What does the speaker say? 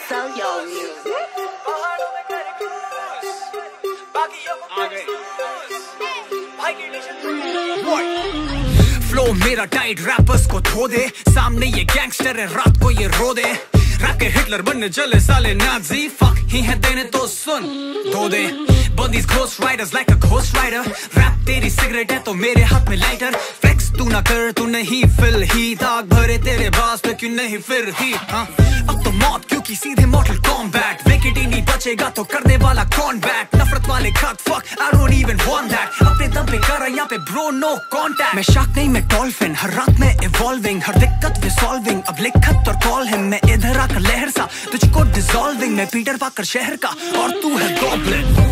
Soyo Music. Flow मेरा tight rappers को धो दे, सामने ये गैंगस्टर है रात को ये रो दे। रैप के हिटलर बनने चले साले नाजी, फक ही है देने तो सुन धो दे। बंदीज ghost riders like a ghost rider, rap तेरी सिगरेट है तो मेरे हाथ में लाइटर। फ्लेक्स तू ना कर, तू नहीं फिल ही, दाग भरे तेरे बास पे क्यों नहीं फिर ही। हाँ अब तो मौत क्योंकि सीधे मॉर्टल कॉम्बैट, विकेट ही नहीं बचेगा तो करने वाला कौन बैट। नफरत वाले खत fuck I don't even want that, अपने दम पे कर यहाँ पे ब्रो नो कांटेक्ट। मैं शार्क नहीं मैं डॉल्फिन, हर रात में इवॉल्विंग, हर दिक्कत पे सॉल्विंग। अब लिखत और कॉल हिम, मैं इधर आकर लहर सा तुझको डिसॉल्विंग। मैं पीटर पाकर शहर का और तू है गॉब्लिन।